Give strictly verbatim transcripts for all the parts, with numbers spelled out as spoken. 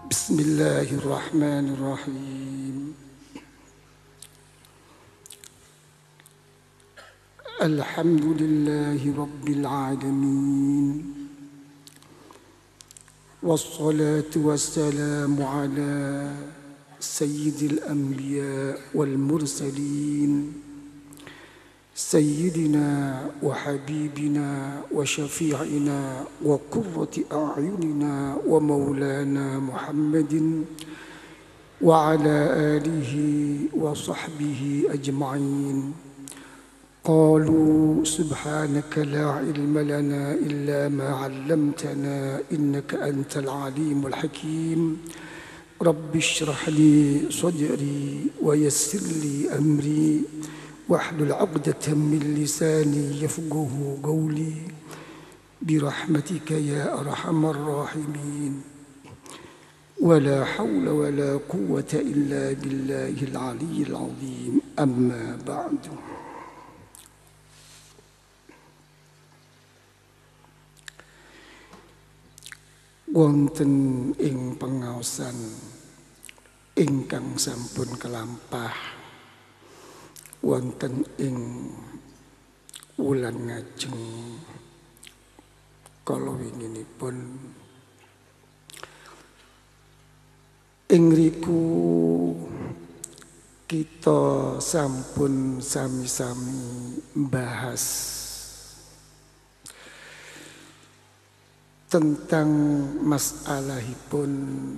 Bismillahirrahmanirrahim. Alhamdulillahi rabbil alamin. Wassalatu wassalamu ala sayyidil anbiya wal mursalin. سيدنا وحبيبنا وشفيعنا وقرة أعيننا ومولانا محمد وعلى آله وصحبه أجمعين. قالوا سبحانك لا علم لنا إلا ما علمتنا إنك أنت العليم الحكيم. رب اشرح لي صدري ويسر لي أمري واحلل عقدة من لساني يفقه قولي برحمتك يا أرحم الراحمين. ولا حول ولا قوة إلا بالله العلي العظيم. أما بعد. Wonten ing pengaosan ingkang sampun kelampah wonten ing wulan ngajeng kala winginipun ing riku kita sampun sami-sami bahas tentang masalahipun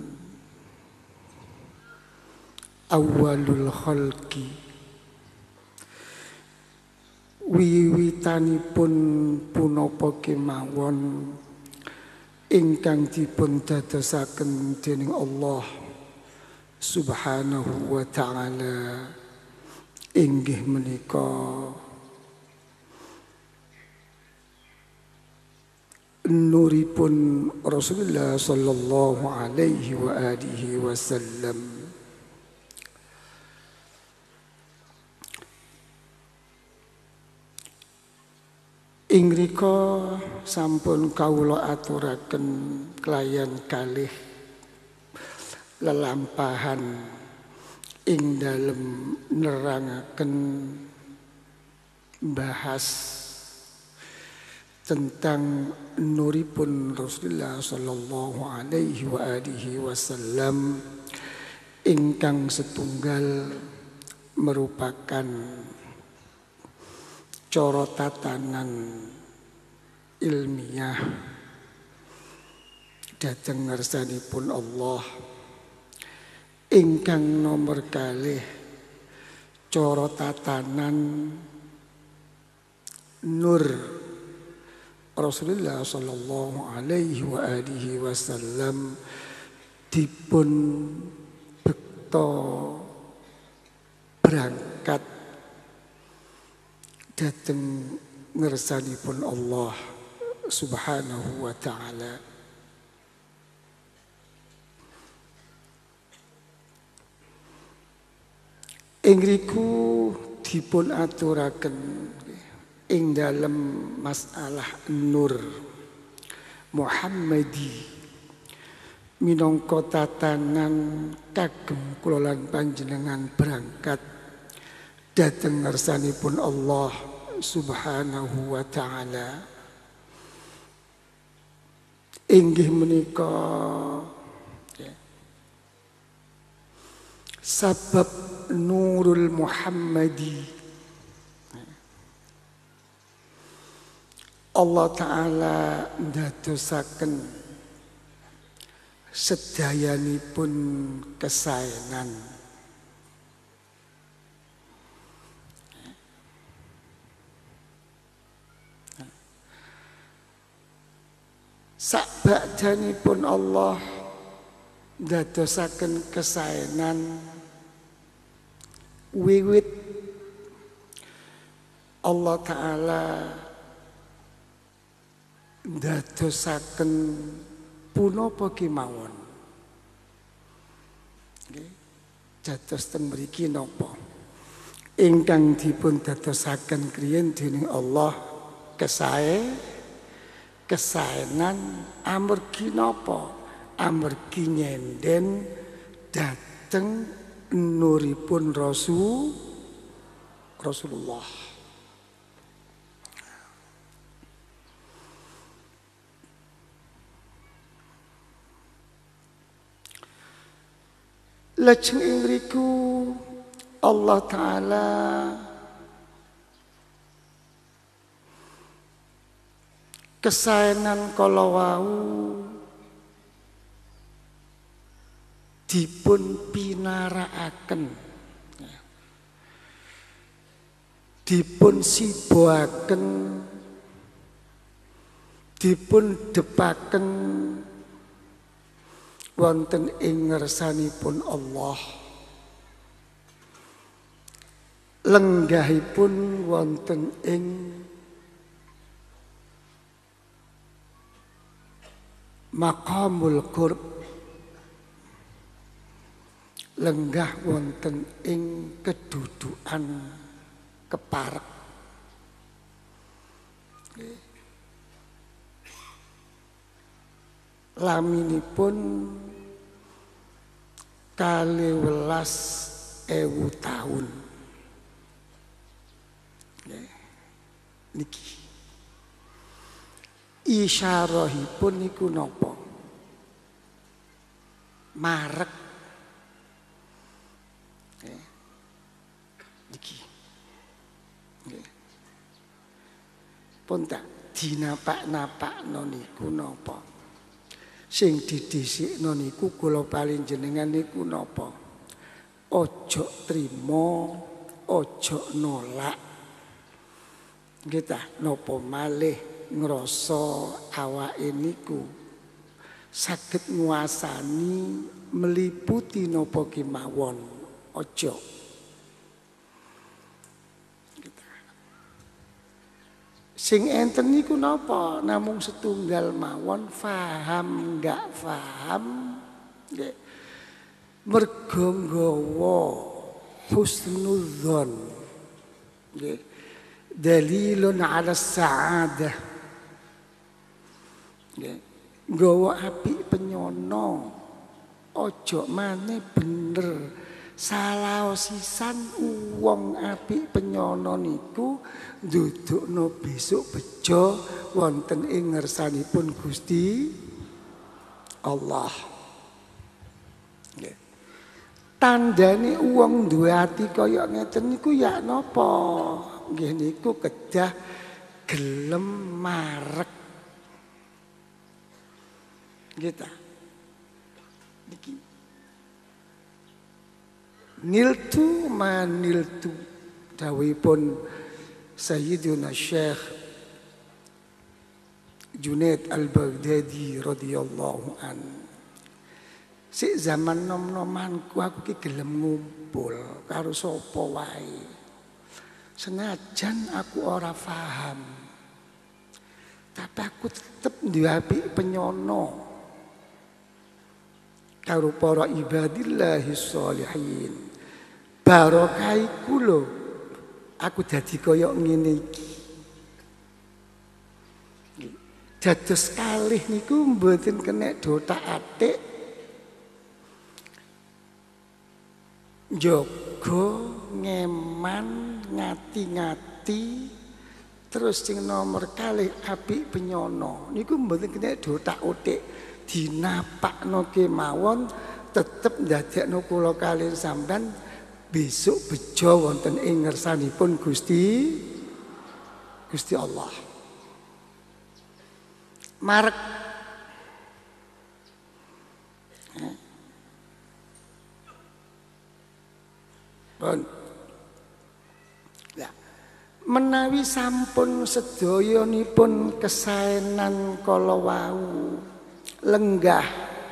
awalul khalqi, wiwitanipun punapa kemawon ingkang dipun dadosaken dening Allah Subhanahu wa ta'ala inggih menika nuripun Rasulullah sallallahu alaihi wa alihi wasallam. Ingrika sampun kawula aturaken kelayan kalih lelampahan ing dalem nerangaken bahas tentang nuripun Rasulullah sallallahu alaihi wa alihi wasallam ingkang setunggal merupakan cara tatanan ilmiah dhateng ngarsanipun Allah ingkang nomor kalih cara tatanan nur Rasulullah sallallahu alaihi wa alihi wasallam dipun bekta berangkat dateng ngersanipun Allah Subhanahu wa ta'ala. Ingriku dipun aturaken ing dalem masalah nur Muhammadi minangka tatanan kagem kula lan panjenengan berangkat dhateng ngarsanipun Allah Subhanahu wa ta'ala inggih menika sabab nurul Muhammadi. Allah ta'ala ndadosaken sedayanipun kesaenan sakbakdanipun Allah ndadosaken kesaenan wiwit Allah ta'ala ndadosaken punapa kemawon. Nggih, dados teng mriki napa ingkang dipun dadosaken kriyen dening Allah kesae kesaenan amargi napa amargi nyenden dateng nuripun Rasul Rasulullah. Lajeng ing riku Allah Ta'ala kesaenan kala wau dipun pinarakaken, dipun siboaken, dipun depaken wonten ing ngersanipun Allah, lenggahipun wonten ing maqamul qurb, lenggah wonten ing kedudukan keparek. Laminipun kaliwelas ewu tahun. Niki isyarahipun niku napa? Marek. Niki pun tak dinapak-napakno niku napa? Sing didhisikno niku kula paling jenengan niku napa? Ojo trimo, ojo nolak. Nggih ta, napa malih ngrasa awake niku saged nguasani meliputi napa kemawon. Ojo. Sing enten niku napa? Namung setunggal mawon, faham enggak faham nggih. Mergo nggawa husnudzon nggih. Dalilun 'ala sa'adah. Nggih. Nggawa apik penyono. Ojo maneh bener. Salah sisan wong apik penyono niku ndudukno besok bejo wonten ing ngersanipun Gusti Allah. Nggih. Tandane wong duwe ati kaya ngeten niku ya napa? Nggih niku kedah gelem marek. Nggih ta? Niki niltu maniltu dawuhipun Sayyiduna Syekh Junaid Al-Baghdadi radhiyallahu an. Sik zaman nom-nomanku aku ki gelem ngumpul karo sapa wae. Senajan aku ora paham. Tapi aku tetep duwe apik penyono karo para ibadillahi sholihin. Barokah iku lho aku dadi kaya ngene iki. Dados kalih niku mboten kenek dotak-atik. Njaga ngeman ngati-ngati terus sing nomor kalih apik penyono niku mboten kenek dotak-atik dinapakno kemawon tetep ndadekno kula kalih sampean besok bejo wonten ing ngersanipun Gusti Gusti Allah. Marek Bon. Ya. Menawi sampun sedayanipun kesaenan kala wau lenggah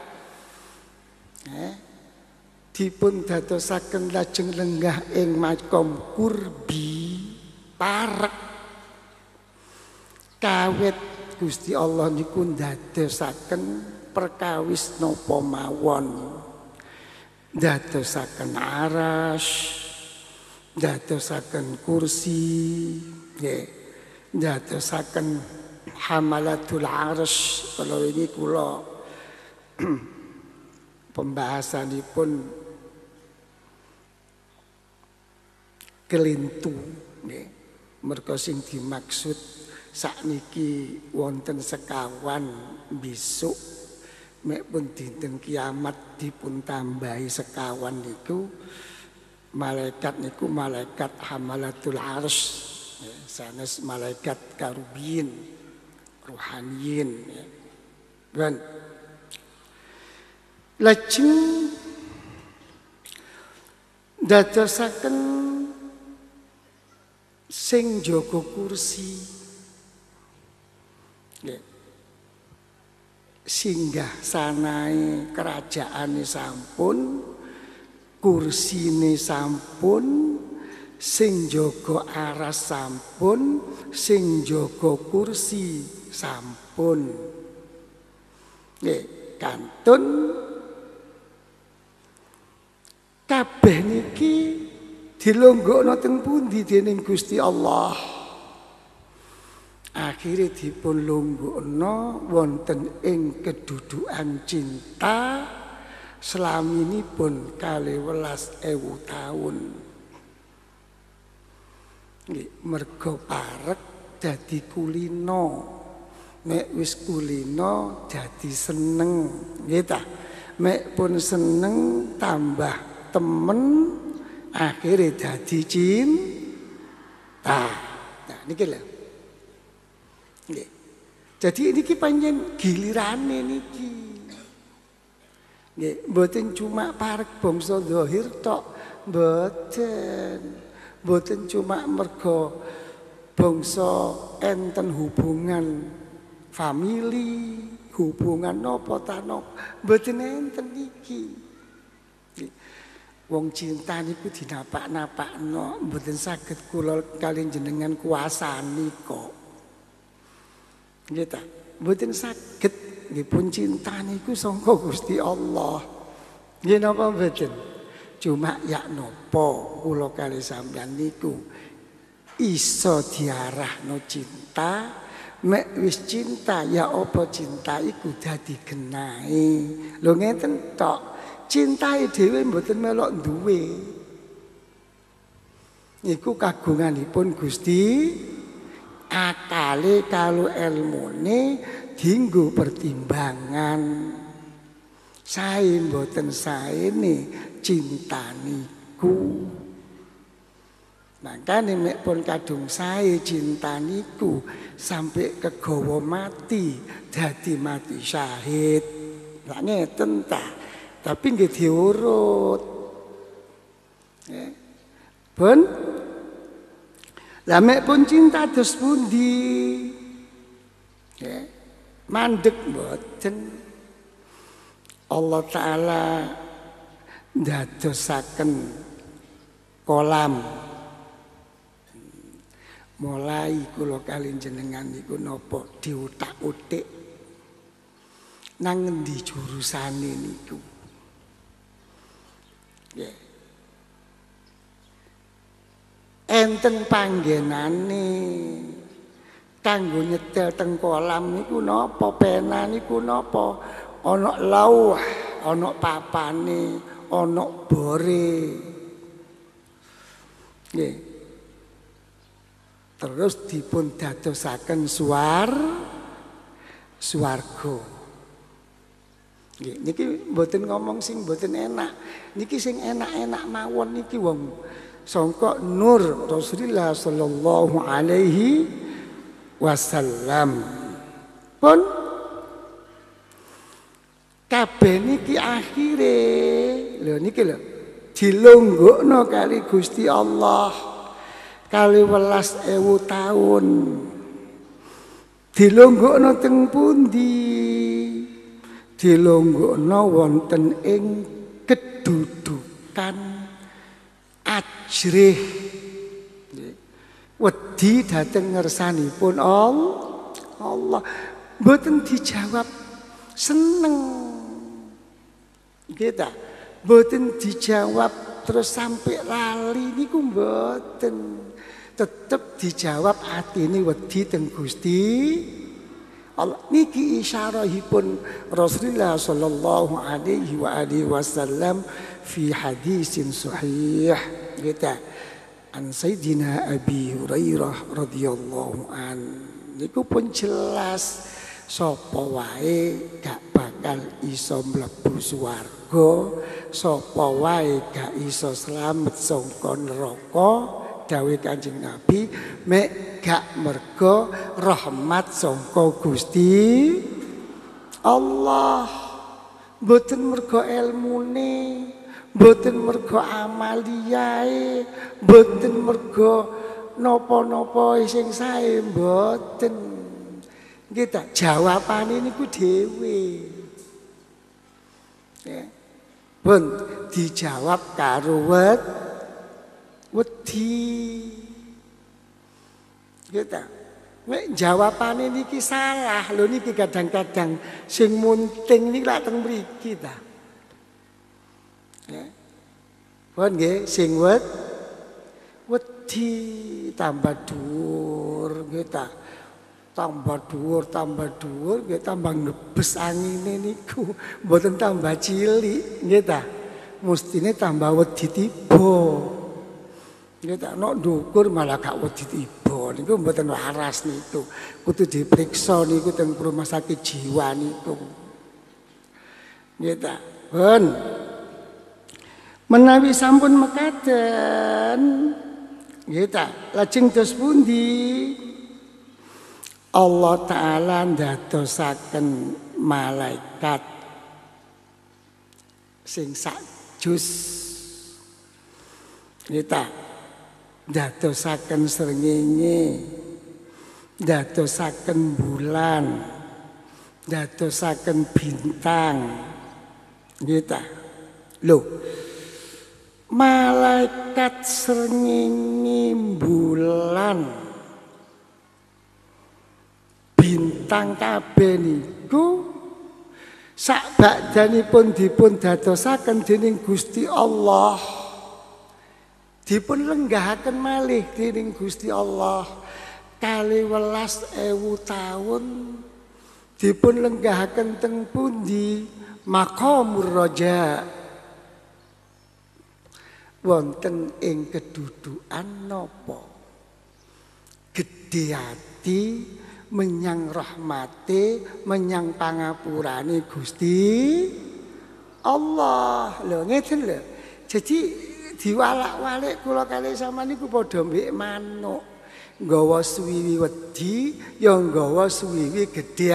eh, dipun dadosaken lajeng lenggah ing makom kurbi parek kawit Gusti Allah niku ndadosaken perkawis napa mawon, ndadosaken arasy, ndadosaken kursi, nggih, ndadosaken hamalatul arasy. Kalau ini kula pembahasanipun kelintu nggih. Merga sing dimaksud sakniki wonten sekawan besok mek pun dinten kiamat dipun tambahi sekawan niku malaikat niku malaikat hamalatul arsy ya, sanes malaikat karubiyin ruhaniyin ya. Dan lajeng dadosaken sing jaga kursi ya. Singgah sanae kerajaane sampun, kursine sampun, sing jaga aras sampun, sing jaga kursi sampun. Nggih, kantun kabeh niki dilonggokno teng pundi dening Gusti Allah. Akhirnya dipun longgokno wonten ing kedudukan cinta selaminipun kalih welas ewu taun. Nggih, merga parek dadi kulino. Mek wis kulino dadi seneng, nggih ta? Mek pun seneng tambah temen akhirnya dadi cinta. Nah niki lho. Nggih. Jadi niki pancen gilirane niki. Nggih, mboten cuma parek bangsa zahir tok, mboten. Mboten cuma merga bangsa enten hubungan famili, hubungan napa ta napa, mboten enten niki. Wong cinta niku dinapak-napakno, mboten saged kula kaliyan jenengan kuasani kok. Nggih ta, mboten saged nggih pun cinta niku sangka Gusti Allah. Nggih napa mboten? Cuma ya napa kula kali sampeyan niku iso diarahno cinta, mek wis cinta ya apa cinta iku dadi genahe. Lho ngeten tok. Cintae dhewe mboten melok duwe. Niku kagunganipun Gusti. Akale kalau ilmune dienggo pertimbangan. Sae mboten saene cinta niku. Makane nek pun kadung sae cinta niku sampai kegawa mati dadi mati syahid. Lah ngeten ta. Tapi nggih diurut. Ya. Pun lah mek pun cinta dos pundi? Ya. Mandek mboten. Allah Ta'ala ndadosaken kolam. Mulai kula kali jenengan niku napa diutak-utik nang ngendi jurusane niku. Ya. Enten panggenane kanggo nyetel teng kolam niku napa, pena niku napa, ana lauh, ana papane, ana bore. Nggih. Terus dipun dadosaken suar swarga. Nggih, niki mboten ngomong sing mboten enak. Niki sing enak-enak mawon niki wong sangka nur Rasulullah sallallahu alaihi wasallam. Pun kabeh niki akhire lho niki lho dilonggokno kali Gusti Allah kali welas ewu taun. Dilonggokno teng pundi? Dilonggokno wonten ing kedudukan ajrih. Wedi dhateng ngersanipun Allah. Mboten dijawab seneng. Nggih ta? Mboten dijawab terus sampai lali niku mboten. Tetep dijawab atine wedi teng Gusti Allah niki isyarahipun Rasulullah sallallahu alaihi wa alihi wasallam fi hadisin sahih kita an Sayyidina Abi Hurairah radhiyallahu an niku pun jelas sapa wae gak bakal iso mlebu swarga sapa wae gak iso slamet saka neraka dawuh Kanjeng Nabi mek gak mergo rahmat saka Gusti Allah mboten mergo ilmune mboten mergo amaliyae mboten mergo napa-napa sing sae mboten kita jawabane niku dhewe ya pun dijawab karo wet wedi kita nek jawabane niki salah lho niki kadang-kadang sing munting niki lak teng mriki ta ya pun nggih sing wet wedi tambah dhuwur kita tambah dhuwur tambah dhuwur nggih tambah nebes angine niku mboten tambah cilik nggih ta mestine tambah wedi tiba nggih ta nek ndukur malah gak wedi tiba niku mboten waras niku kudu dipriksa niku teng rumah sakit jiwa niku nggih ta pun menawi sampun mekaten nggih ta lajeng dos pundi Allah Ta'ala ndadosaken malaikat sing sak jus kita ndadosaken srengenge ndadosaken bulan ndadosaken bintang kita lho malaikat srengenge bulan bintang kabeh niku sak badhanipun dipun dadosaken dening Gusti Allah dipun lenggahaken malih dening Gusti Allah kalih welas ewu taun dipun lenggahaken teng pundi Maqamur Raja wonten ing kedudukan napa gedhe ati menyang rahmate menyang pangapurane Gusti Allah lho ngeten lho jadi diwalak-walik kula kalih sampeyan niku padha mbek manuk nggawa suwiwi wedi ya nggawa suwiwi gedhe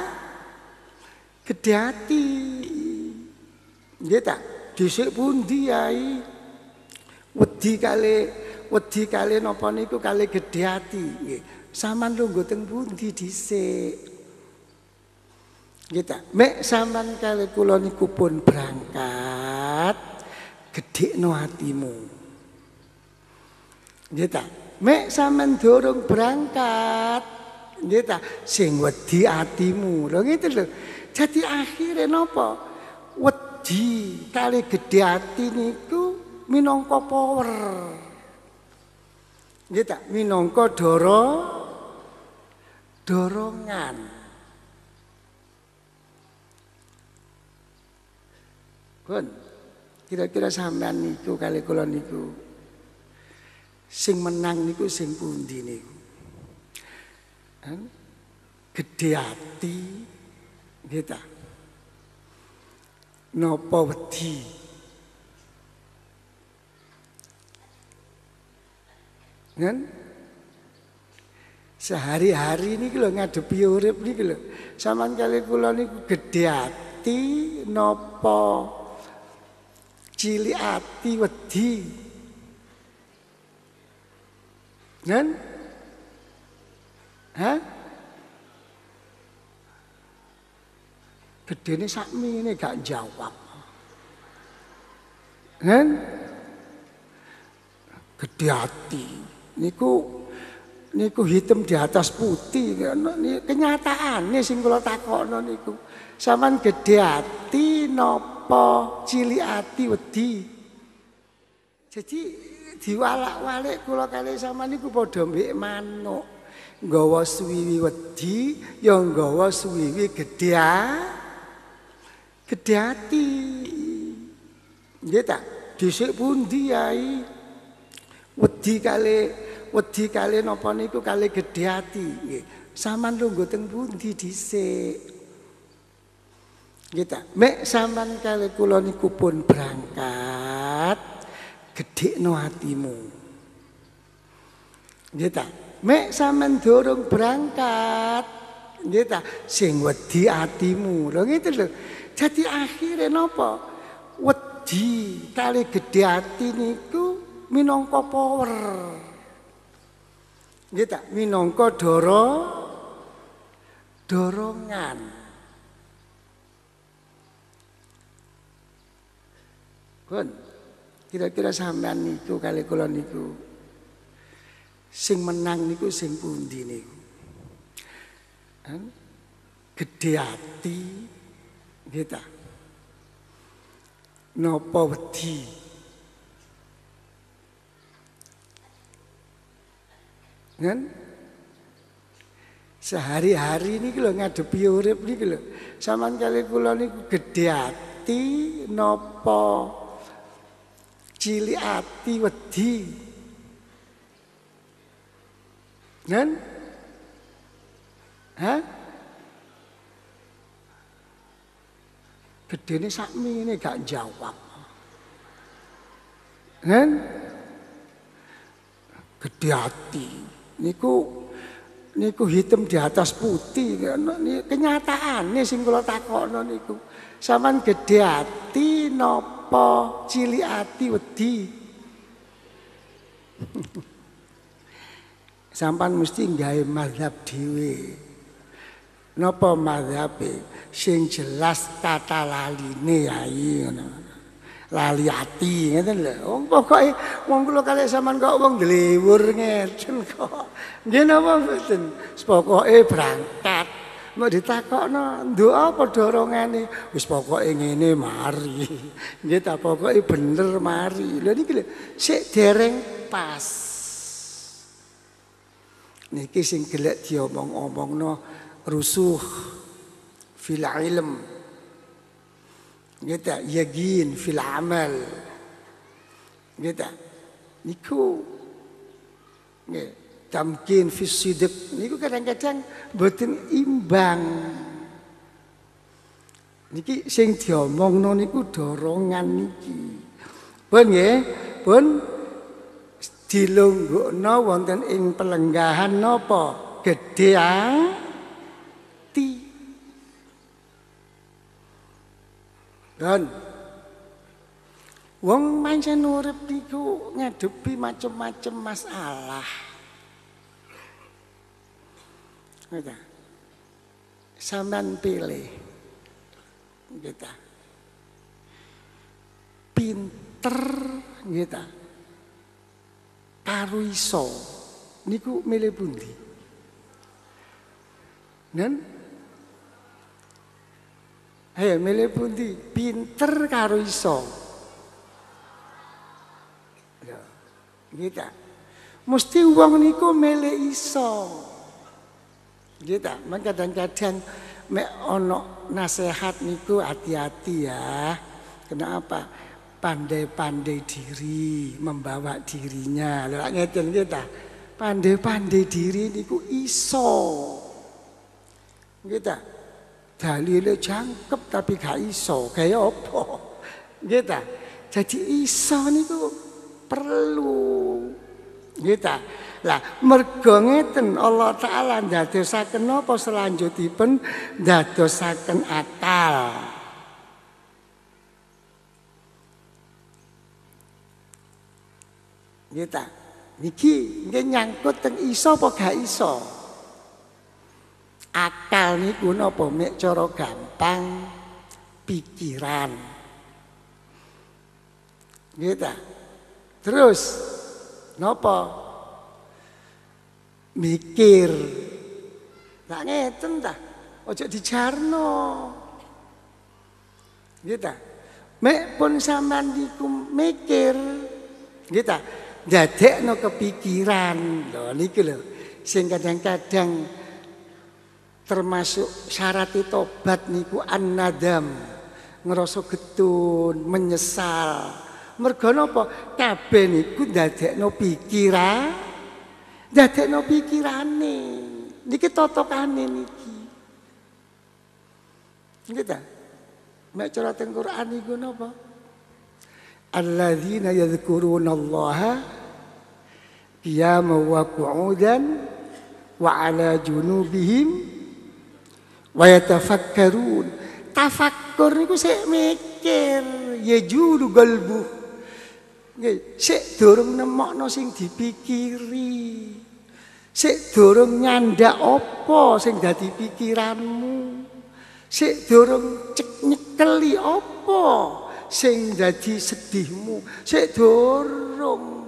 gedhe ati nggih ta dhisik pundi yai wedi kalih wedi kalih napa niku kalih gedhe ati nggih sampean lungguh teng pundi dhisik nggih ta mek sampean kalih kula niku pun berangkat gedhekno atimu nggih ta mek sampean durung berangkat nggih ta sing wedi atimu lho ngene lho dadi akhire napa wedi kalih gedhe ati niku minangka power nggih ta minangka doro dorongan pun kira-kira sampean niku kali kula niku sing menang niku sing pundi niku gedhe ati nggih ta napa wedi kan sehari-hari niki lho ngadepi urip niki lho sampean kali kula niku gedhe ati napa cilik ati wedi kan hah gedene sakmene gak jawab kan gedhe ati niku niku hitam di atas putih kenyataane sing kula takokno niku sampean gedhe ati napa cilik ati wedi jadi diwalak-walik kula kalih sampean niku padha mbek manuk Nggawa suwiwi wedi, ya nggawa suwiwi gedhe gedhe ati. Nggih ta? Dhisik pundi Yai? Wedi kali wedi kali napa niku kali gedhe ati. Nggih. Saman lungguh teng pundi dhisik? Nggih ta? Mek sampean kali kula niku pun berangkat, gedhekno atimu. Nggih ta? Mek sampean durung berangkat, nggih ta, sing wedi atimu. Lho gitu lho. Jadi akhire napa? Wedi kali gedhe ati niku minangka power. Nggih ta, minangka doro dorongan. Pun kira-kira sampean niku kali kula niku sing menang niku sing pundi niku? Gedhe ati nggih ta? Napa wedi? Kan sehari-hari niki lho ngadepi urip niki lho. Sampeyan kali kula niku gedhe ati napa cilik ati wedi? Kan? Hah? Gedene sakmene gak jawab. Kan? Gedhe ati. Niku niku hitam di atas putih. Kenyataane sing kula takokno niku. Sampeyan gedhe ati napa cilik ati wedi? Sampan mesti nggawe mazhab dhewe. Napa mazhabe? Sing jelas kata laline Yai ngono. Lali ati ngeten lho. Wong pokoke wong kula kalih sampean kok wong dlewur ngeten kok. Nggih napa mboten? Pokoke berangkat. Mau ditakokno, nduk apa dorongane? Wis pokoke ngene mari. Nggih ta pokoke bener mari. Lha niki lho sik dereng pas. Niki sing gelek diomong-omongno rusuh fil ilm. Nggih ta yaqin fil amal. Nggih ta niku nggih tamkin fis sidq niku kadang-kadang mboten imbang. Niki sing diomongno niku dorongan niki. Pun nggih, pun dilunggukno wonten ing pelenggahan napa? Gedhe ati. Dan wong pancen urip niku ngadepi macem-macem masalah. Kita sampean pilih kita pinter kita karo iso niku milih pundi? Nen? Ayo milih pundi? Pinter karo iso. Ya, kita mesti wong niku milih iso. Kita kadang-kadang mek ono nasihat niku hati-hati ya. Kenapa? Pandai-pandai diri, membawa dirinya. Lha ngeten kita. Pandai-pandai diri niku iso. Kita dalile jangkep tapi gak iso, kaya apa? Kita. Jadi iso niku perlu. Kita. Lah mergo ngeten Allah Taala ndadosaken napa selanjutipun ndadosaken akal. Kita niki nggih nyangkut teng iso apa gak iso. Akal niku napa mek cara gampang pikiran. Kita. Terus napa? Mikir. Lah ngeten ta. Ojo dijarno. Nggih ta. Mek pun sampean niku mikir. Nggih ta. Ndadekno kepikiran. Lho niki lho. sing kadang-kadang termasuk syarat tobat niku an-nadam, ngerasa getun, menyesal. Mergo napa? Kabeh niku ndadekno pikiran, ndadekno pikirane. Niki totokane niki. Nggih ta? Mek cara teng Quran niku napa? Alladzina yadhkurunallaha qiyaman wa qu'udan wa 'ala junubihim wa yatafakkarun. Tafakkur niku sik mikir, ya julu qalbu. Nggih, sik durung nemokno sing dipikiri. Sik durung nyandak apa sing dadi pikiranmu. Sik durung cek nyekeli apa sing dadi sedihmu. Sik durung.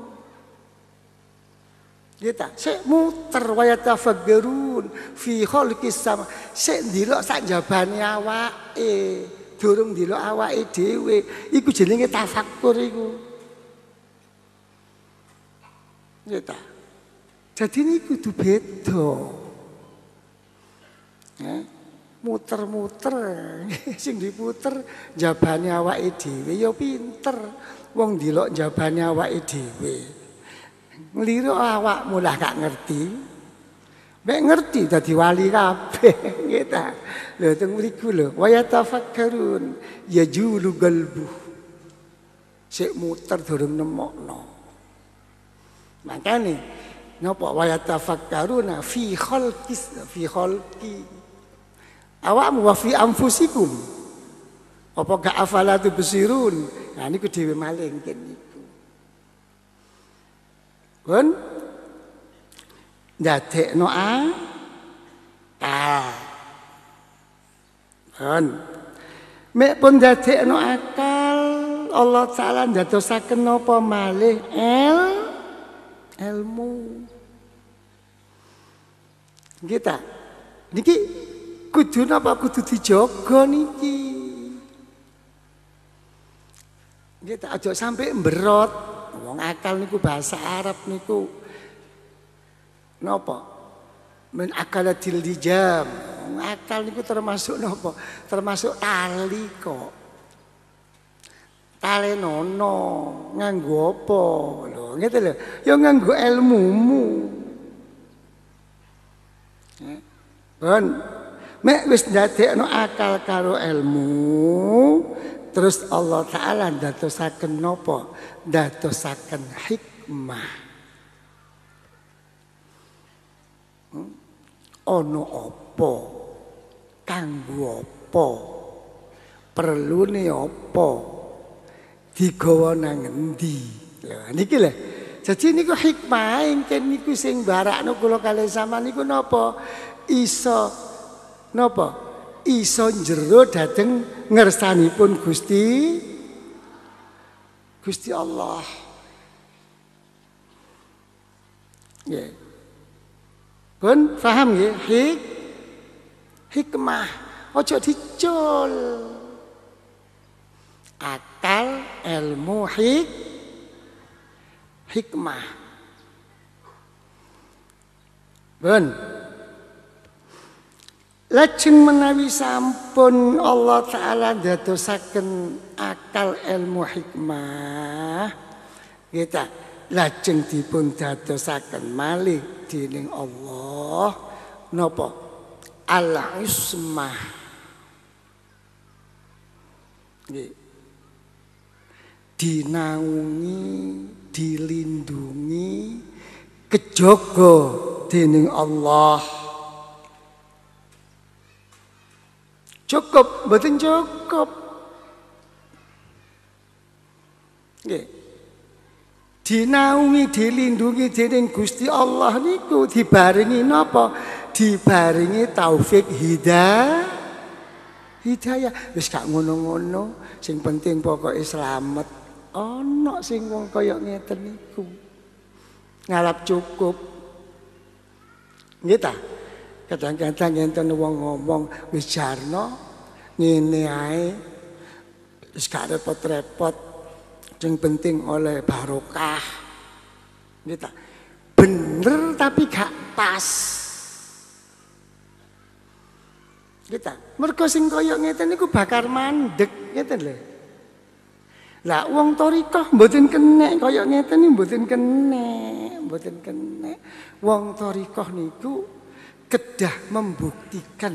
Kita sik muter waya tafakkurun fi khalqis sama. Sik ndelok sak jabane awake, durung ndelok awake dhewe. Iku jenenge tafakkur iku. Kita. Jadi niku kudu beda. Ya, muter-muter sing diputer jabane awake dhewe ya pinter. Wong ndelok jabane awake dhewe. Ngliru awakmu lah gak ngerti. Mek ngerti dadi wali kabeh nggih ta. Lho teng mriku lho, wa yatafakkarun yajulu qalbu. Sik muter durung nemokno. Makane napa wa yatafakkaruna fi khalqis fi khalqi. Awakmu wa fi anfusikum. Apa gak afala tubsirun? Nah niku dhewe malih niku. Pun ndadekno akal. Pun mek pun ndadekno akal, Allah Taala ndadosaken napa malih el ilmu. Kita niki kudu napa kudu dijaga niki. Kita aja sampai mberot. Wong akal niku bahasa Arab niku napa? Men akalatil dijam. Wong akal niku termasuk napa? Termasuk tali kok. Talenono nganggo apa? Lho, ngene lho. Ya nganggo ilmumu. Kan mek wis ndadekno akal karo ilmu, terus Allah Ta'ala ndadosaken napa? Ndadosaken hikmah. Hmm? Ono apa? Kanggo apa? Perlune apa? Digawa nang endi? Lha niki lho. Jadi niku hikmah engken niku sing barakno kula kalih sampeyan niku napa? Iso napa? Iso njero dhateng ngersanipun Gusti Gusti Allah. Nggih. Pun paham nggih? Hik hikmah. Ojo dicul. Akal, ilmu, hik hikmah. Pun lajeng menawi sampun Allah Ta'ala ndadosaken akal ilmu hikmah, kita lajeng dipun dadosaken malih dening Allah napa? Al-ismah. Nggih. Dinaungi, dilindungi, kejaga dening Allah. Cukup, mboten cukup. Nggih. Dinaungi, dilindungi dening Gusti Allah niku dibarengi napa? Dibarengi taufik hidayah. Hidayah wis gak ngono-ngono, sing penting pokoke slamet. Ana sing wong kaya ngeten niku. Ngalap cukup. Nggih ta? Kadang-kadang enten wong ngomong wis jarno ngene ae wis gak repot-repot, sing penting oleh barokah. Nggih ta? Bener tapi gak pas. Kita mergo sing kaya ngeten niku bakar mandeg ngeten lho. Lah wong thariqah mboten kenek kaya ngeten niku mboten kenek, mboten kenek. Wong thariqah niku kedah membuktikan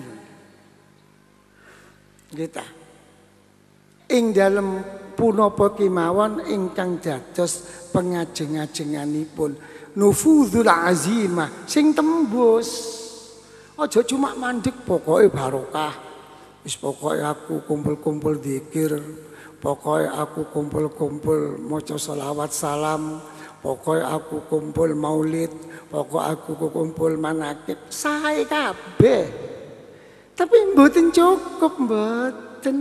kita ing dalem punapa kemawon ingkang dados pengajeng-ajenganipun nufuzul azimah sing tembus. Aja cuma mandek pokoke barokah. Wis pokoke aku kumpul-kumpul zikir, pokoke aku kumpul-kumpul maca selawat salam, pokoke aku kumpul maulid, pokoke aku kumpul manakib. Sae kabeh. Tapi mboten cukup mboten.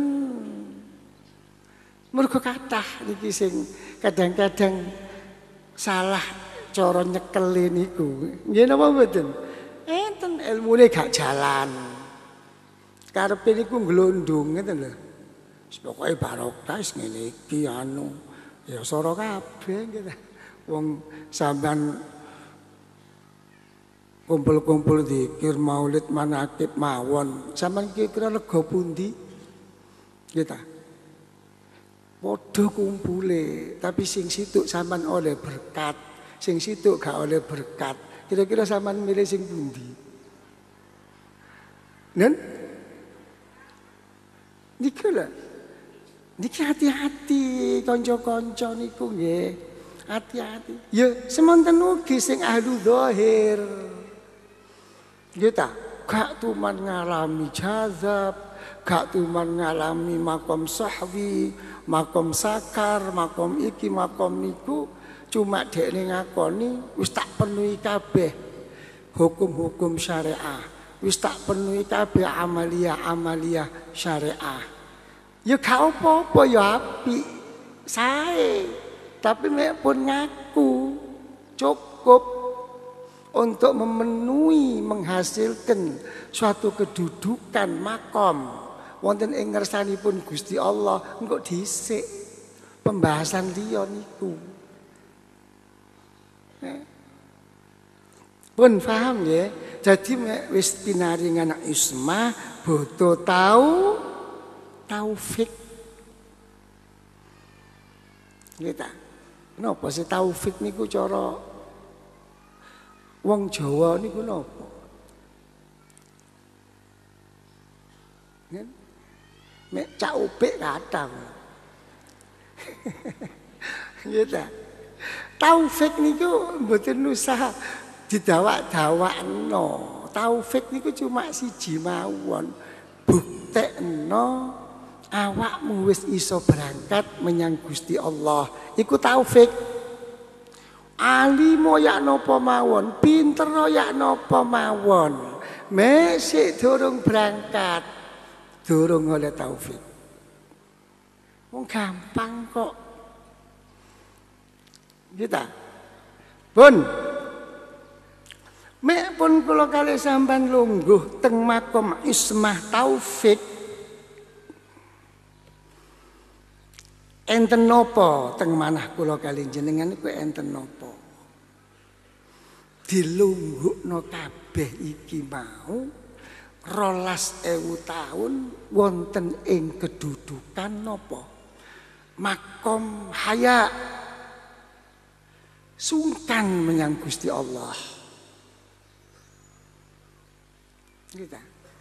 Mergo kathah niki sing kadang-kadang salah cara nyekeli niku. Nggih napa mboten? Enten ilmune gak jalan. Karepe niku glondong ngeten lho. Wis pokoke barokah wis ngene iki anu. Ya sora kabeh gitu. Wong sampean kumpul-kumpul zikir maulid manakib mawon. Sampeyan kira lega pundi? Kita padha kumpule, tapi sing situk sampean oleh berkat, sing situk gak oleh berkat. Kira-kira sampean milih sing pundi? Nen? Niku lho. Niki hati-hati kanca-kanca niku nggih. Hati-hati. Ya semonten ugi sing ahlu zahir. Nggih ta? Gak tuman ngalami jazab, gak tuman ngalami makom sahwi, makom sakar, makom iki, makom niku, cuma dekne ngakoni wis tak penuhi kabeh hukum-hukum syariah, wis tak penuhi kabeh amalia-amalia syariah. Ya gak apa-apa ya apik sae, tapi mek pun ngaku cukup untuk memenuhi menghasilkan suatu kedudukan makom wonten ing ngersanipun Gusti Allah engko dhisik pembahasan liya niku. Pun paham ya. Jadi wis pinaringan ismah butuh tahu taufik. Kita napa sih taufik niku cara wong Jawa niku napa? Nen mek cak upik kathah. Kita taufik niku mboten usah didawak-dawakno. Taufik niku cuma siji mawon. Buktekno awakmu wis iso berangkat menyang Gusti Allah. Iku taufik. Ali moyak napa mawon, pinter moyak napa mawon. Mesik durung berangkat, durung oleh taufik. Wong gampang kok. Kita pun mek pun kula kalih sampean lungguh teng makom ismah taufik. Enten napa teng manah kula kalih jenengan niku enten napa? Dilunggukno kabeh iki mau rolas ewu taun wonten ing kedudukan napa? Makom haya. Sungkan menyang Gusti Allah. Kita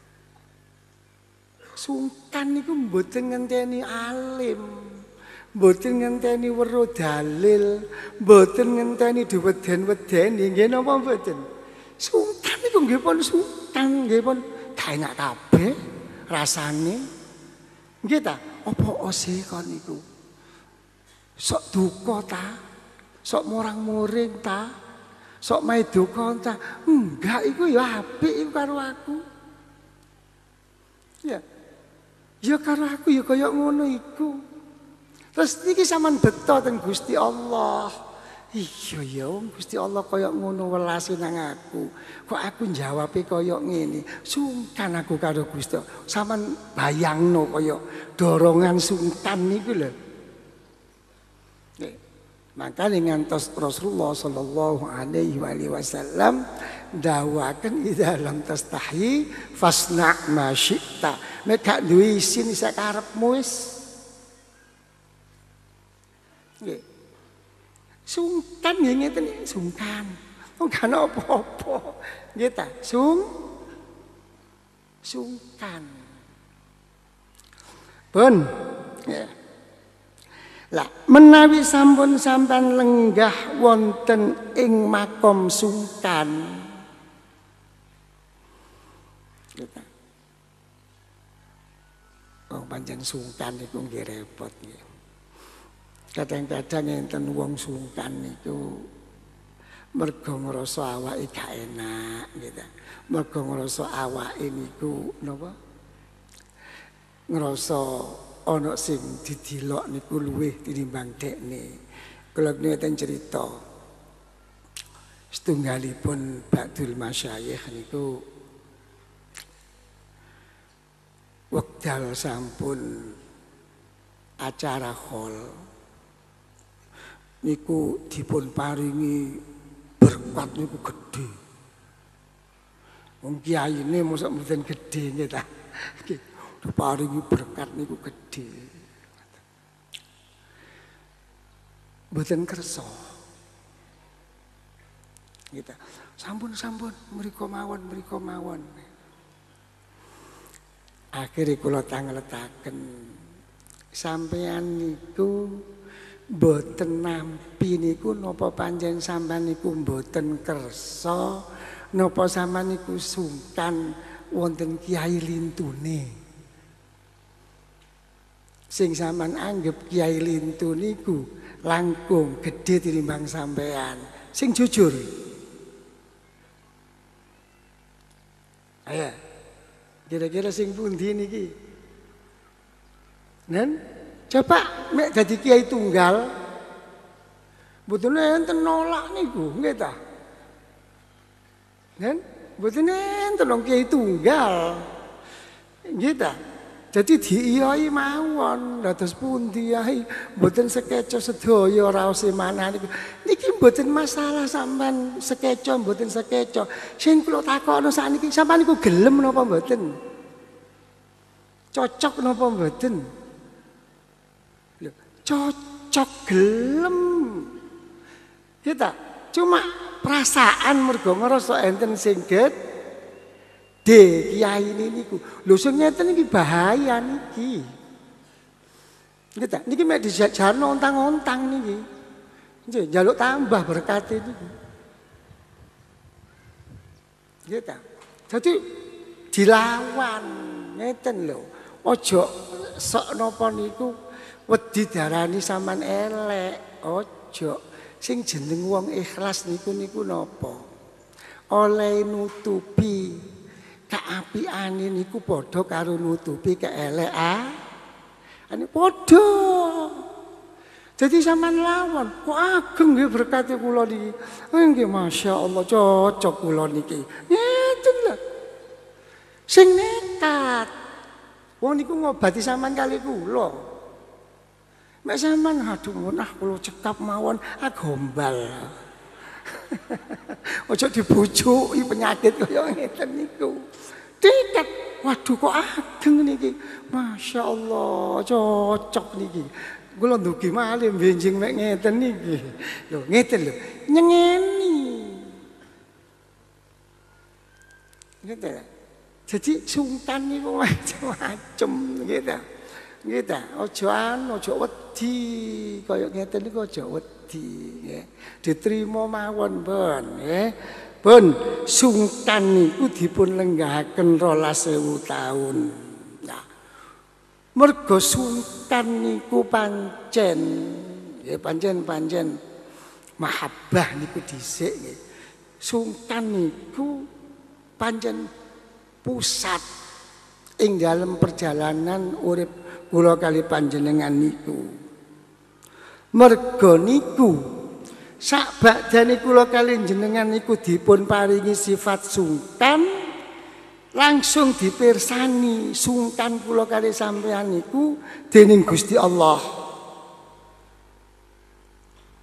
sungkan niku mboten ngenteni alim, mboten ngenteni weruh dalil, mboten ngenteni diweden-wedeni, nggih napa mboten? Sungkan niku nggih pun sungkan, nggih pun gak enak kabeh rasane. Nggih ta? Apa ose kon niku? Sok duka ta? Sok morang-muring ta? Sok mae duka ta? Enggak, iku ya apik iku karo aku. Ya. Ya karo aku ya kaya ngono iku. Terus niki sampean beto teng Gusti Allah. Iya ya Gusti Allah kaya ngono welase nang aku. Kok aku jawabe kaya ngene. Sungkan aku karo Gusti. Sampean bayangno kaya dorongan sungkan niku lho. Maka ngantos Rasulullah sallallahu alaihi wasallam dawakan idza lam tastahi fasna ma syi'ta. Nek gak duwe isin sak karepmu wis. Nggih. Sungkan nggih ngeten iki, sungkan. Wong gak ana apa-apa. Nggih ta? Sung sungkan. Pun ya. Lah menawi sampun sampean lenggah wonten ing makom sungkan. Kita. Wong pancen sungkan niku nggih repot nggih. Kadang-kadang enten wong sungkan niku mergo ngrasa awake gak enak gitu. Mergo ngrasa awake niku napa? Ngrasa ana sing didilok niku luwih tinimbang dekne. Kula ngeten cerita. Setunggalipun Ba'dul Masyayikh niku wekdal sampun acara hall niku dipun paringi berkat niku gedhe. Wong kiyaine mosok mboten gedhe nggih ta. Diparingi berkat niku gedhe. Mboten kersa. Gitu. Sampun-sampun mriko mawon, mriko mawon. Akhire kula tangletaken sampeyan niku mboten nampi niku napa pancen sampean niku mboten kersa napa sampean niku sungkan wonten kiai lintune. Sing sampean anggap kiai lintu niku langkung gedhe tinimbang sampean. Sing jujur. Ayo. Kira-kira sing pundi niki? Nen, coba mek dadi kiai tunggal. Mboten enten nolak niku, nggih ta? Nen, mboten enten kiai tunggal. Nggih ta? Jadi diiyai mawon, dados pundi ae mboten sekeca sedaya raos manah niku. Niki mboten masalah sampean sekeca mboten sekeca. Sing kula takono sakniki sampean niku gelem napa mboten? Cocok napa mboten? Lho, cocok gelem. Kita cuma perasaan mergo ngrasa enten sing gedhe. De kiai ini niku, lho sing ngeten iki bahaya niki. Nggih ta? Niki mek dijarno ontang-ontang niki. Nggih, njaluk tambah berkat niku. Nggih ta? Dadi dilawan ngeten lho. Aja sok napa niku wedi darani sampean elek. Aja. Sing jeneng wong ikhlas niku niku napa? Oleh nutupi kaapiane niku padha karo nutupi keelekan. Ane padha. Jadi sampean lawan, kok ageng nggih berkate kula niki. Nggih masyaallah cocok kula niki. Ngeten lho. Sing nekat. Wong niku ngobati sampean kali kula. Mek sampean aduh menah kula cekap mawon agombal. Ojo dibujuki penyakit kaya ngeten niku. Tiket, waduh kok ageng niki. Masya Allah, cocok niki. Kula ndugi malih benjing mek ngeten niki. Lho, ngeten lho, nyengeni. Ngeten. Jadi sungkan niku macam-macam gitu. Gitu. Ojo anu, ojo wedi kaya ngeten niku ojo wedi nggih. Diterima mawon, Pun, nggih. Pun sungkan niku dipun lenggahaken rolas ewu taun. Nah, mergo sungkan niku pancen, ya pancen-pancen mahabbah niku dhisik nggih. Sungkan niku pancen pusat ing dalam perjalanan urip kula kali panjenengan niku. Mergo niku sak badane kula kali jenengan niku dipun paringi sifat sungkan, langsung dipirsani sungkan kula kali sampeyan niku dening Gusti Allah.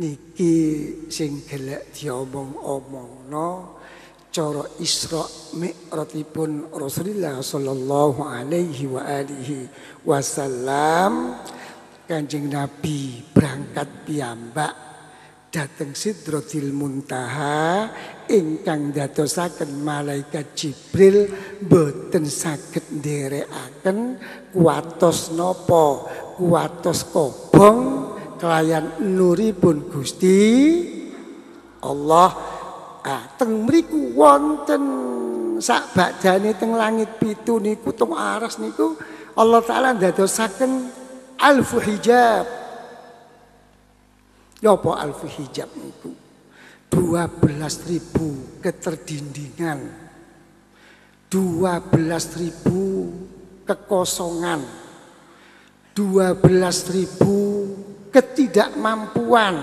niki sing gelek diomong-omongno cara Isra Mi'rajipun Rasulullah sallallahu alaihi wa alihi wasallam. Kanjeng Nabi berangkat piyambak dhateng Sidratil Muntaha ingkang dadosaken malaikat Jibril boten saged nderekaken kuwatos napa kuwatos kobong kelayan nuripun Gusti Allah. Ah, teng mriku wonten sak badane teng langit pitu niku teng aras niku Allah taala ndadosaken alfu hijab. Ya apa alfu hijab niku? dua belas ribu keterdindingan. dua belas ribu kekosongan. dua belas ribu ketidakmampuan.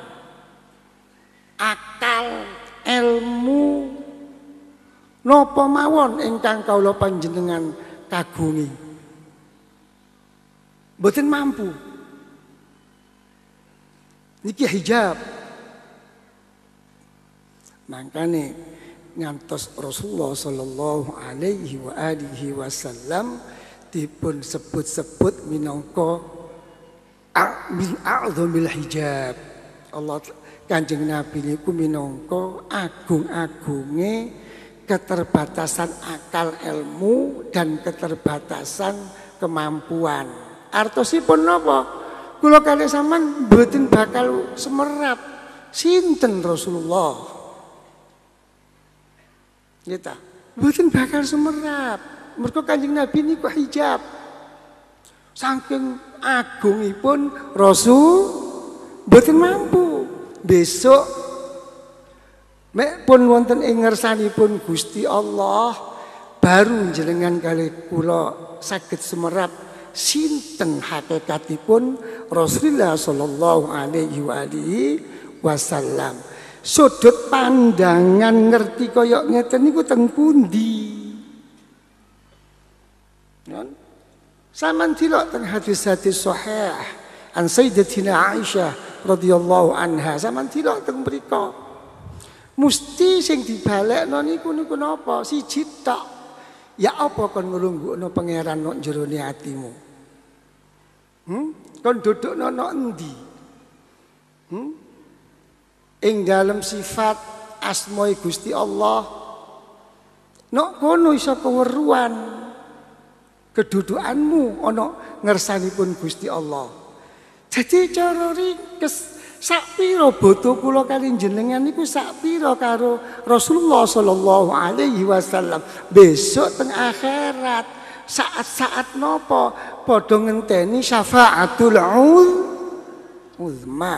Akal ilmu napa mawon ingkang kawula panjenengan kagungi mboten mampu niki hijab. Mangkane ngantos Rasulullah sallallahu alaihi wa alihi wasallam dipun sebut-sebut minangka min a'dzamil hijab. Allah Kanjeng Nabi niku minangka agung-agunge keterbatasan akal ilmu dan keterbatasan kemampuan. Artosipun napa? Kula kalih sampean mboten bakal semerap sinten Rasulullah. Nggih ta? Mboten bakal semerap. Mergo Kanjeng Nabi niku hijab. Saking agungipun Rasul mboten mampu. Besok mek pun wonten ing ngersanipun Gusti Allah baru jenengan kali kula saged semerap sinten hakikatipun Rasulullah sallallahu alaihi wa alihi wasallam. Sudut pandangan ngerti kaya ngeten niku teng pundi? Saman tilok teng hadis-hadis sahih an Sayyidatina Aisyah radhiyallahu anha sampean tilok teng mriko. Musti sing dibalekno niku niku napa? Siji tok. Ya apa kon nglunggukno pangeran nok jerone atimu? Hmm? Kon dudukno nok endi? Hmm? Ing dalem sifat asma'i Gusti Allah. Nok kono iso keweruhan kedudukanmu ana ngersanipun Gusti Allah. Jadi cara ringkes sak pira bodho kula kali jenengan niku sak pira karo Rasulullah sallallahu alaihi wasallam. Besok teng akhirat saat-saat napa padha ngenteni syafaatul uzma.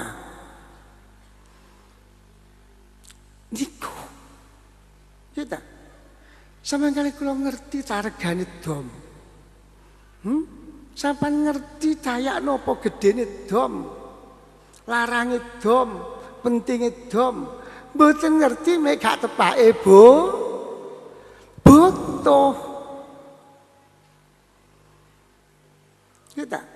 Niku. Kita sampeyan kali kula ngerti ta regane dom. Hmm? Sampeyan ngerti dayak napa gedene dom, larange dom, pentinge dom. Mboten ngerti mek gak tepake bo butuh. Kita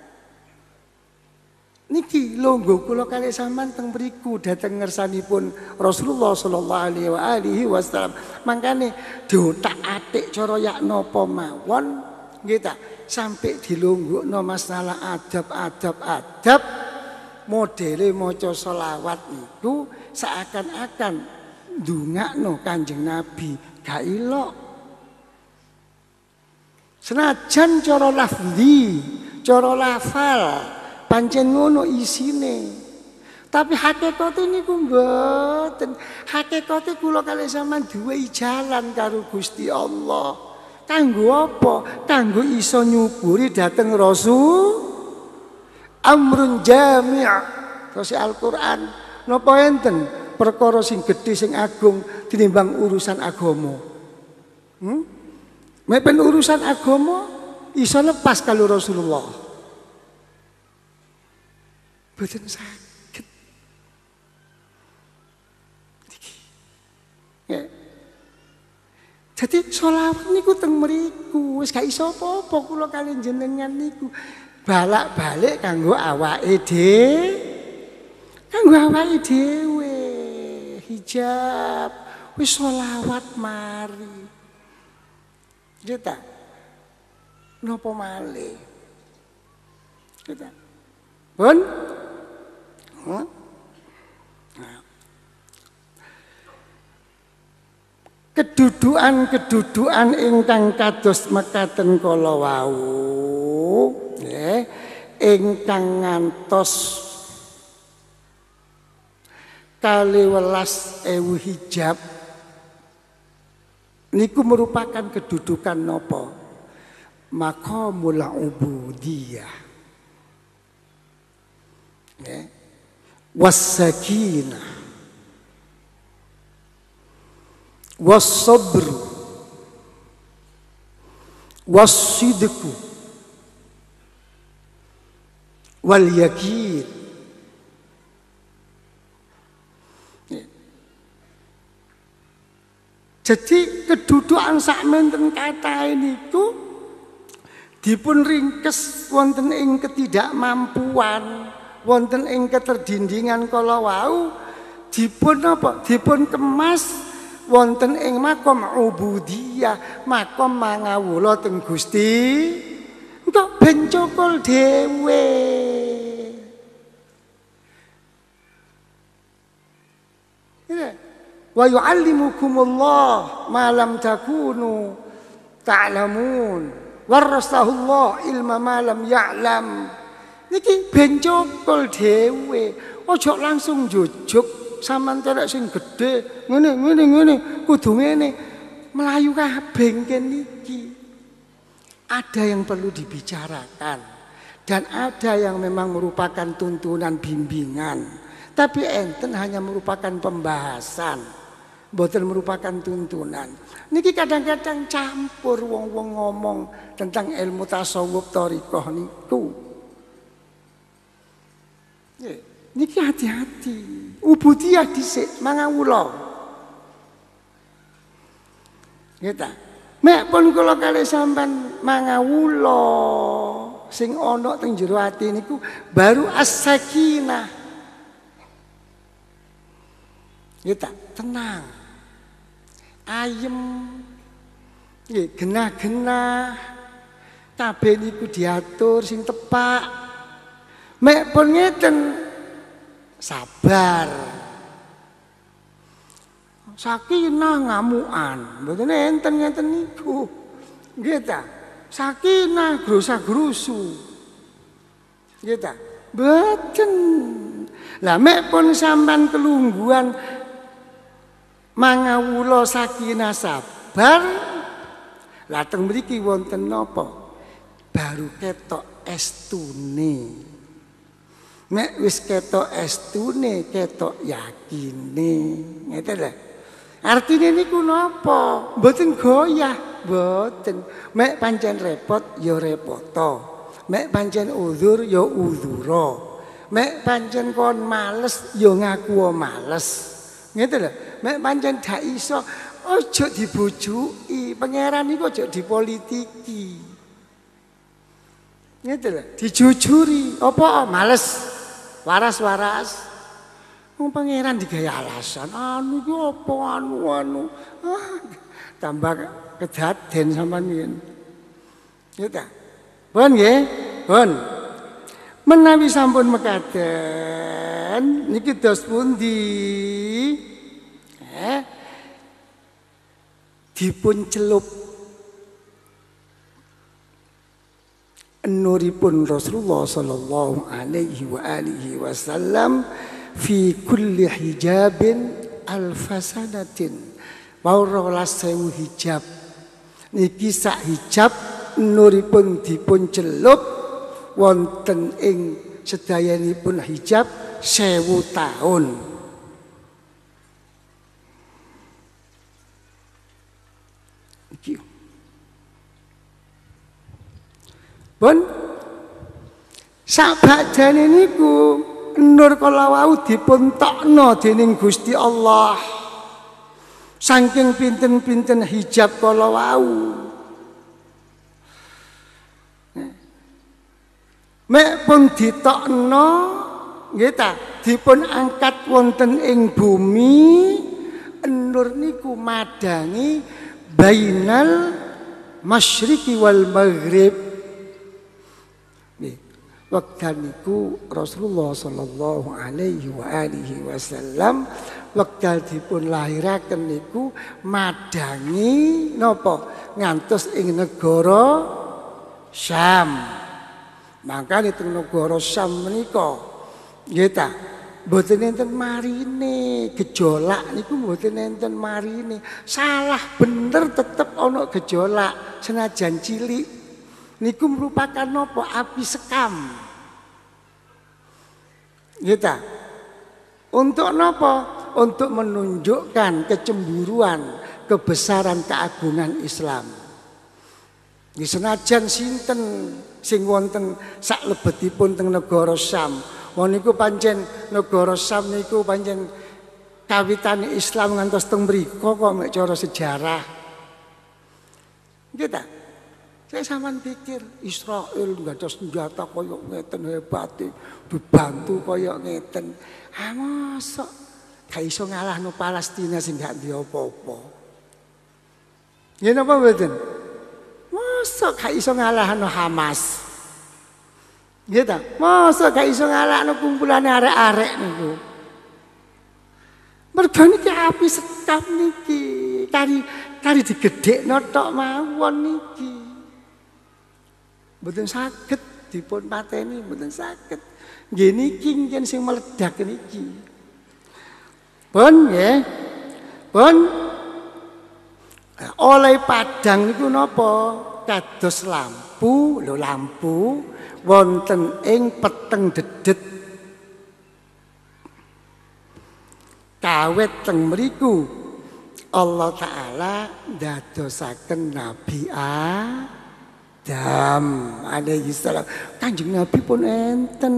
niki longgo kula kalih sampean teng mriku dhateng ngersanipun Rasulullah sallallahu alaihi wasallam. Mangkane diotak-atik cara yak napa mawon nggih ta. Sampai dilunggukno masalah adab-adab-adab modele maca selawat itu seakan-akan ndongakno Kanjeng Nabi gak ilok. Senajan cara lafzi, cara lafal pancen ngono isine. Tapi hakikate niku mboten. Hakikate kula kalih sampean duwe jalan karo Gusti Allah. Kanggo apa? Kanggo iso nyuburi dhateng Rasul amrun jami'. Terus Al-Qur'an napa enten perkara sing gedhe sing agung tinimbang urusan agama. Hmm? Mepen urusan agama iso lepas kalau Rasulullah. Boten saged. Iki. Ya. Jadi sholawat niku teng mriku wis gak iso apa-apa kula kaliyan jenengan niku balak-balik kanggo awake dhewe. Kanggo Kudu awake dhewe hijab wis selawat mari. Kita napa malih? Kita. Pun? Huh? Kedudukan-kedudukan ingkang kados mekaten kala wau nggih ingkang ngantos kalih welas ewu hijab niku merupakan kedudukan napa? Maqamul ubudiyah. Nggih. Was-sakinah. Was-sabr. Was-sidq. Wal yakin. Jadi kedudukan sakmenten kathah niku dipun ringkes wonten ing ketidakmampuan, wonten ing keterdindingan kala wau dipun apa? Dipun kemas wonten ing makom ubudiyah, makom mangawula teng Gusti. Engko ben cokol dhewe. Ya. Wa yu'allimukumullah ma lam takunu ta'lamun warasahullah ilma ma lam ya'lam. Niki ben cokol dhewe, aja langsung jujuk sampean terek sing gedhe ngene ngene ngene kudu ngene melayu kabeh niki. Ada yang perlu dibicarakan dan ada yang memang merupakan tuntunan bimbingan, tapi enten hanya merupakan pembahasan. Mboten merupakan tuntunan. Niki kadang-kadang campur wong-wong ngomong tentang ilmu tasawuf thariqah niku. Niki hati-hati. Ubudiyah dhisik mangawula. Nggih. Mek pun kula kalih sampean mangawula sing ana teng jero ati niku baru as-sakinah. Nggih ta, tenang. Ayem, nggih genah-genah, kabeh niku diatur sing tepak. Mek pun ngeten sabar. Sakinah ngamukan, mboten enten ngeten niku. Nggih ta? Sakinah grusa-grusu. Nggih ta? Mboten. Lah mek pun sampean kelungguhan mangawula sakinah sabar lateng mriki wonten napa baru ketok estune nek wis ketok estune ketok yakine ngeten lho artine niku napa mboten goyah mboten mek pancen repot ya repoto mek pancen uzur ya uzura mek pancen kon males ya ngaku males ngeten lho mek pancen gak iso aja dibojoki pangeran niku aja dipolitiki ngeten lho dijujuri apa males waras-waras wong pangeran digawe alasan anu iki apa anu anu ah, tambah kedaden sampean yen nggih ta pun nggih pun menawi sampun mekaten niki dos pundi eh dipun celup nuripun Rasulullah sallallahu alaihi wa alihi wasallam fi kulli hijabin alfasanatin mau rolas sewu hijab niki sak hijab nuripun dipun celup wonten ing sedayanipun hijab sewu tahun. Pun sakbadane niku nur kala wau dipun tokno dening Gusti Allah. Saking pinten-pinten hijab kala wau. Mek pun ditokno nggih ta dipun angkat wonten ing bumi, nur niku madangi bainal masyriqi wal maghrib. Nggih, wekdal niku Rasulullah sallallahu alaihi wa alihi wasallam wekdal dipun lahiraken niku madangi napa ngantos ing negara Syam. Mangkane teng negara Syam menika nggih ta mboten enten marine gejolak niku mboten enten marine. Salah bener tetep ana gejolak senajan cilik. Niku merupakan napa api sekam. Nggih ta? Untuk napa? Untuk menunjukkan kecemburuan, kebesaran keagungan Islam. Di senajan sinten sing wonten sak lebetipun teng negara Syam. Wong niku pancen negara Syam niku pancen kawitane Islam ngantos teng mriku kok mek cara sejarah. Nggih ta? Saya sampean pikir Israel nggak ada senjata koyok ngeten hebate, dibantu koyok ngeten. Ah mosok gak iso ngalahno Palestina sing gak duwe apa-apa. Nggih napa mboten? Mosok gak iso ngalahno Hamas. Nggih ta? Mosok gak iso ngalahno kumpulane arek-arek niku. Mergo niki api sekam niki, kari kari digedhekno tok mawon niki. Mboten saged dipun pateni, mboten saged. Nggih niki njen sing meledak niki. Pun nggih. Pun oleh padang niku napa? Kados lampu, lho lampu wonten ing peteng dedet. Kawit teng mriku Allah Ta'ala ndadosaken Nabi Adam alaihi salam. Kanjeng Nabi pun enten.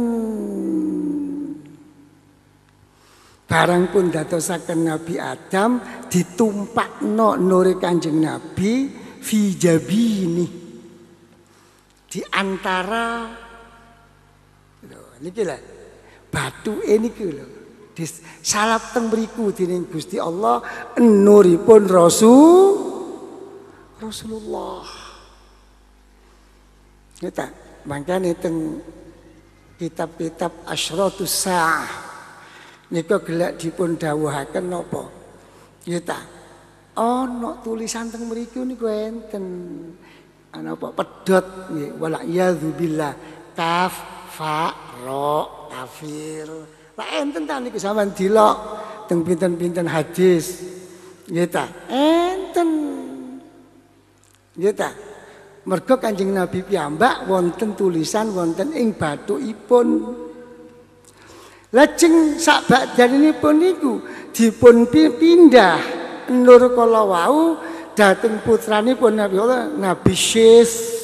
Barang pun dadosaken Nabi Adam ditumpakno nure Kanjeng Nabi fi jabini. Di antara lho niki lho batuke niku lho. Salap teng mriku dening Gusti Allah nuripun Rasul Rasulullah. Kita mangkane teng kitab-kitab Asyratus Sa'ah nika gelek dipun dawuhaken napa? Kita ana tulisan teng mriku niku enten ana apa pedhot nggih wala yadzubillah kaf fa ra kafir. Lah enten ta niku sampean dilok teng pinten-pinten hadis. Nggih ta? Enten. Nggih ta? Mergo Kanjeng Nabi piyambak wonten tulisan wonten ing bathukipun. Lajeng sak badyanipun niku dipun pindah nur kala wau dhateng putranipun Nabi Allah Nabi Syith.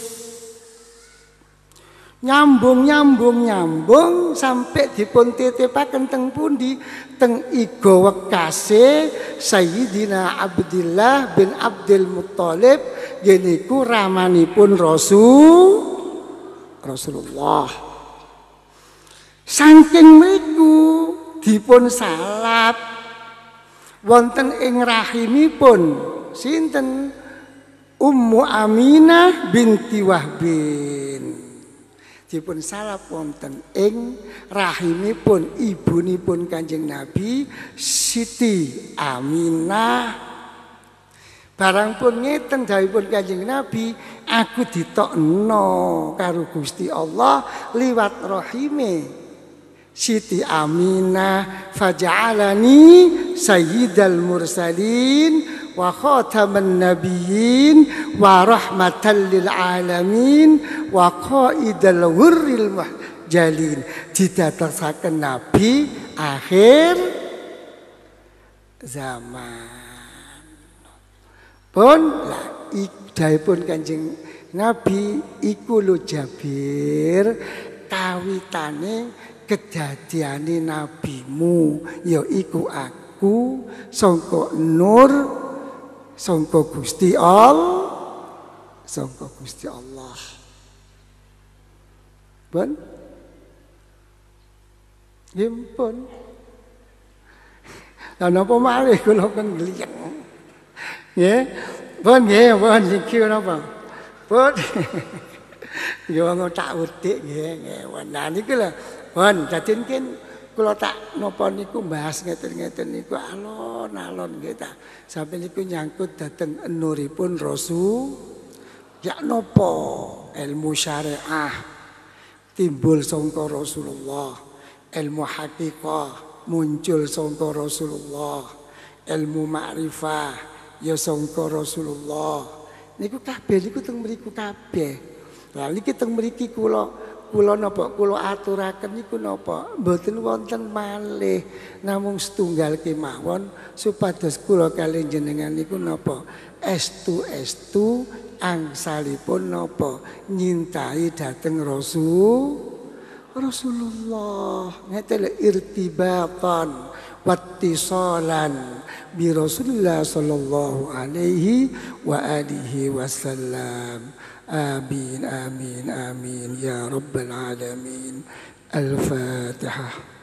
Nyambung nyambung nyambung sampai dipun titipaken teng pundi teng iga wekase Sayyidina Abdullah bin Abdul Muthalib yeniku ramanipun Rasul Rasulullah. Saking mriku dipun salap wonten ing rahimipun sinten Ummu Aminah binti Wahbin. Dipun salap wonten ing rahimipun ibunipun Kanjeng Nabi Siti Aminah. Barang pun ngeten dawuhipun Kanjeng Nabi, aku ditokno karo Gusti Allah liwat rahime Siti Aminah faja'alani sayyidal mursalin wa khataman nabiyyin wa rahmatan lil alamin wa qaidal wurril muhjalin. Didatosaken nabi akhir zaman. Pun lah dawuhipun Kanjeng Nabi iku lho Jabir kawitane kedadiane nabimu ya iku aku sangka nur sangka Gusti Allah sangka Gusti Allah. Pun Nggih pun. Lah napa malih kula pengliyeng. Nggih. Pun nggih, pun niki napa? Pun. Yo ngono tak udik nggih, nggih. Nah niku lho. Pun dadi mungkin kula tak napa niku bahas ngeten-ngeten niku alon-alon nggih ta. Sampai niku nyangkut dhateng enuripun Rasul. Ya napa ilmu syariah timbul sangka Rasulullah. Ilmu hakikah muncul sangka Rasulullah. Ilmu makrifah ya sangka Rasulullah. Niku kabeh niku teng mriku kabeh. Lah niki teng mriki kula kula napa kula aturaken niku napa mboten wonten malih namung setunggal kemawon supados kula kalih jenengan niku napa estu-estu angsalipun napa nyintai dhateng Rasul Rasulullah ngeten irtibatan wattisalan bi Rasulillah sallallahu alaihi wa alihi wasallam. Amin amin amin ya rabbal alamin. Al-Fatihah.